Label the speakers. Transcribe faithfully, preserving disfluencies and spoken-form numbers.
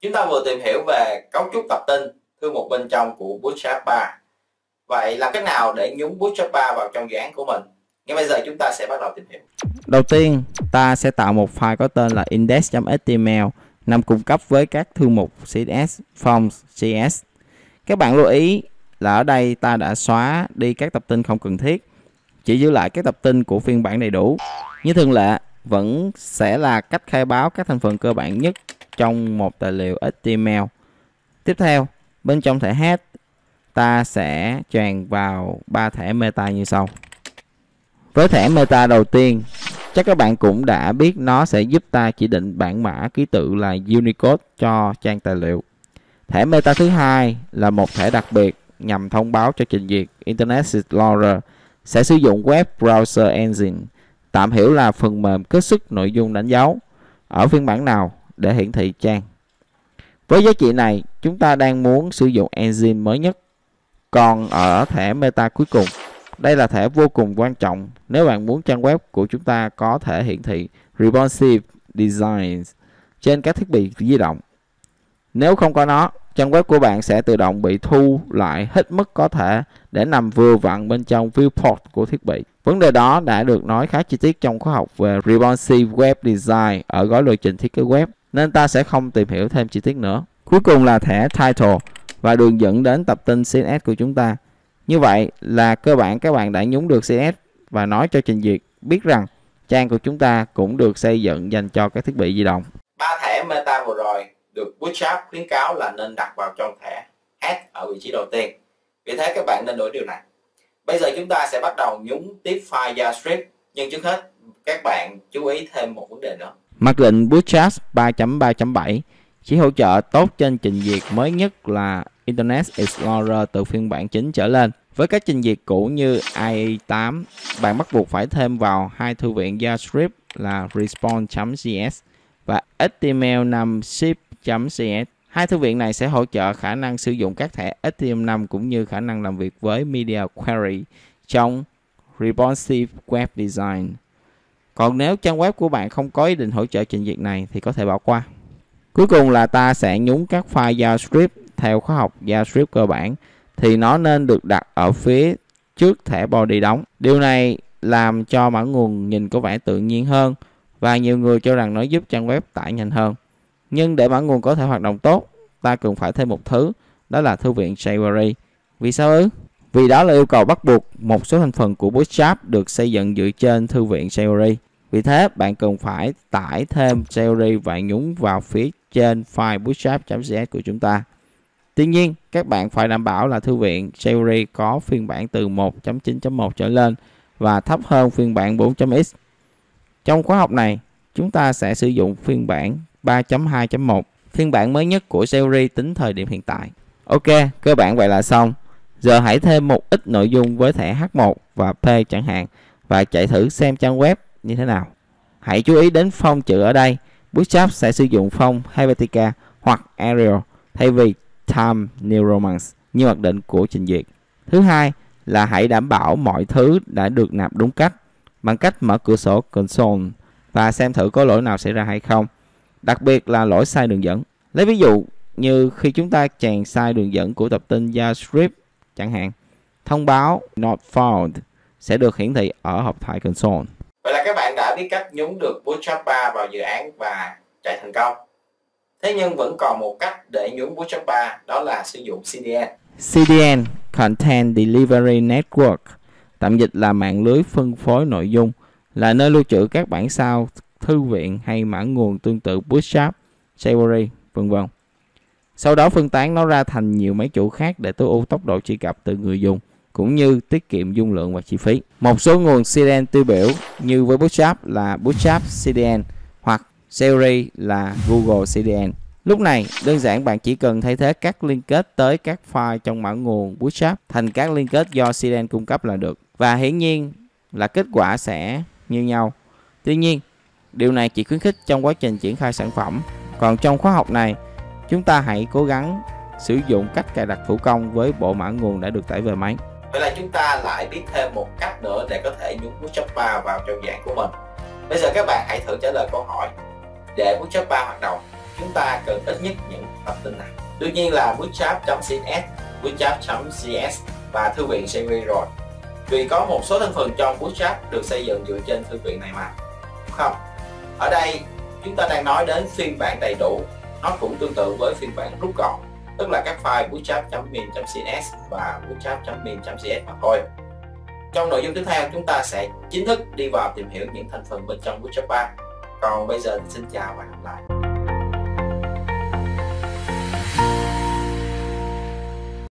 Speaker 1: Chúng ta vừa tìm hiểu về cấu trúc tập tin, thư mục bên trong của Bootstrap ba. Vậy làm cách nào để nhúng Bootstrap ba vào trong dự án của mình? Ngay bây giờ chúng ta sẽ bắt đầu tìm hiểu.
Speaker 2: Đầu tiên, ta sẽ tạo một file có tên là index chấm html nằm cung cấp với các thư mục xê ét ес, Forms, xê ét ес. Các bạn lưu ý là ở đây ta đã xóa đi các tập tin không cần thiết, chỉ giữ lại các tập tin của phiên bản đầy đủ. Như thường lệ, vẫn sẽ là cách khai báo các thành phần cơ bản nhất trong một tài liệu ếch ti em eo. Tiếp theo, bên trong thẻ head, ta sẽ choàng vào ba thẻ meta như sau. Với thẻ meta đầu tiên, chắc các bạn cũng đã biết nó sẽ giúp ta chỉ định bản mã ký tự là Unicode cho trang tài liệu. Thẻ meta thứ hai là một thẻ đặc biệt nhằm thông báo cho trình duyệt Internet Explorer sẽ sử dụng Web Browser Engine, tạm hiểu là phần mềm kết xuất nội dung đánh dấu, ở phiên bản nào để hiển thị trang. Với giá trị này, chúng ta đang muốn sử dụng engine mới nhất. Còn ở thẻ meta cuối cùng, đây là thẻ vô cùng quan trọng nếu bạn muốn trang web của chúng ta có thể hiển thị responsive design trên các thiết bị di động. Nếu không có nó, trang web của bạn sẽ tự động bị thu lại hết mức có thể để nằm vừa vặn bên trong viewport của thiết bị. Vấn đề đó đã được nói khá chi tiết trong khóa học về responsive web design ở gói lộ trình thiết kế web, nên ta sẽ không tìm hiểu thêm chi tiết nữa. Cuối cùng là thẻ title và đường dẫn đến tập tin xê ét ес của chúng ta. Như vậy là cơ bản các bạn đã nhúng được xê ét ес và nói cho trình duyệt biết rằng trang của chúng ta cũng được xây dựng dành cho các thiết bị di động.
Speaker 1: Ba thẻ meta vừa rồi được Bootstrap khuyến cáo là nên đặt vào trong thẻ head ở vị trí đầu tiên. Vì thế các bạn nên đổi điều này. Bây giờ chúng ta sẽ bắt đầu nhúng tiếp file JavaScript. Nhưng trước hết các bạn chú ý thêm một vấn đề nữa.
Speaker 2: Mặc định Bootstrap ba chấm ba chấm bảy chỉ hỗ trợ tốt trên trình duyệt mới nhất là Internet Explorer từ phiên bản chín trở lên. Với các trình duyệt cũ như i e tám, bạn bắt buộc phải thêm vào hai thư viện JavaScript là response chấm xê ét và hát tê em lờ năm ship chấm xê ét. Hai thư viện này sẽ hỗ trợ khả năng sử dụng các thẻ hát tê em lờ năm cũng như khả năng làm việc với Media Query trong Responsive Web Design. Còn nếu trang web của bạn không có ý định hỗ trợ trình duyệt này thì có thể bỏ qua. Cuối cùng là ta sẽ nhúng các file JavaScript theo khóa học JavaScript cơ bản thì nó nên được đặt ở phía trước thẻ body đóng. Điều này làm cho mã nguồn nhìn có vẻ tự nhiên hơn và nhiều người cho rằng nó giúp trang web tải nhanh hơn. Nhưng để mã nguồn có thể hoạt động tốt, ta cần phải thêm một thứ, đó là thư viện jQuery. Vì sao ư? Vì đó là yêu cầu bắt buộc một số thành phần của Bootstrap được xây dựng dựa trên thư viện jQuery. Vì thế, bạn cần phải tải thêm jQuery và nhúng vào phía trên file bootstrap chấm xê ét của chúng ta. Tuy nhiên, các bạn phải đảm bảo là thư viện jQuery có phiên bản từ một chấm chín chấm một trở lên và thấp hơn phiên bản bốn chấm x. Trong khóa học này, chúng ta sẽ sử dụng phiên bản ba chấm hai chấm một, phiên bản mới nhất của jQuery tính thời điểm hiện tại. Ok, cơ bản vậy là xong. Giờ hãy thêm một ít nội dung với thẻ hát một và P chẳng hạn và chạy thử xem trang web như thế nào. Hãy chú ý đến phông chữ ở đây. Bootstrap sẽ sử dụng phông Helvetica hoặc Arial thay vì Times New Roman như mặc định của trình duyệt. Thứ hai là hãy đảm bảo mọi thứ đã được nạp đúng cách bằng cách mở cửa sổ console và xem thử có lỗi nào xảy ra hay không, đặc biệt là lỗi sai đường dẫn. Lấy ví dụ như khi chúng ta chèn sai đường dẫn của tập tin JavaScript chẳng hạn, thông báo not found sẽ được hiển thị ở hộp thoại console.
Speaker 1: Vậy là các bạn đã biết cách nhúng được Bootstrap ba vào dự án và chạy thành công. Thế nhưng vẫn còn một cách để nhúng Bootstrap ba, đó là sử dụng xê đê en.
Speaker 2: xê đê en, Content Delivery Network, tạm dịch là mạng lưới phân phối nội dung, là nơi lưu trữ các bản sao, thư viện hay mã nguồn tương tự Bootstrap, jQuery, vân vân. Sau đó phân tán nó ra thành nhiều máy chủ khác để tối ưu tốc độ truy cập từ người dùng, cũng như tiết kiệm dung lượng và chi phí. Một số nguồn xê đê en tiêu biểu như với Bootstrap là Bootstrap xê đê en hoặc jQuery là Google xê đê en. Lúc này, đơn giản bạn chỉ cần thay thế các liên kết tới các file trong mã nguồn Bootstrap thành các liên kết do xê đê en cung cấp là được. Và hiển nhiên là kết quả sẽ như nhau. Tuy nhiên, điều này chỉ khuyến khích trong quá trình triển khai sản phẩm. Còn trong khóa học này, chúng ta hãy cố gắng sử dụng cách cài đặt thủ công với bộ mã nguồn đã được tải về máy.
Speaker 1: Vậy là chúng ta lại biết thêm một cách nữa để có thể nhúng Bootstrap ba vào trong dự án của mình. Bây giờ các bạn hãy thử trả lời câu hỏi. Để Bootstrap ba hoạt động, chúng ta cần ít nhất những tập tin này. Đương nhiên là bootstrap.css, bootstrap.cs và thư viện xê vê rồi. Vì có một số thành phần trong Bootstrap được xây dựng dựa trên thư viện này mà. Không, ở đây chúng ta đang nói đến phiên bản đầy đủ. Nó cũng tương tự với phiên bản rút gọn, tức là các file bootstrap.min.css và bootstrap.min.cs mà thôi. Trong nội dung tiếp theo, chúng ta sẽ chính thức đi vào tìm hiểu những thành phần bên trong Bootstrap ba. Còn bây giờ thì xin chào và hẹn gặp lại.